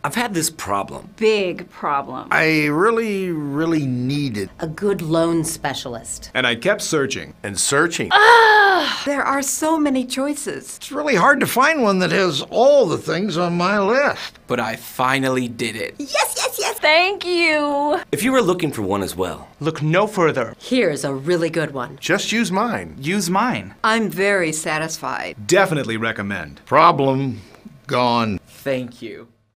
I've had this problem. Big problem. I really needed. A good loan specialist. And I kept searching. And searching. There are so many choices. It's really hard to find one that has all the things on my list. But I finally did it. Yes, yes, yes. Thank you. If you were looking for one as well, Look no further. Here's a really good one. Just use mine. Use mine. I'm very satisfied. Definitely recommend. Problem gone. thank you.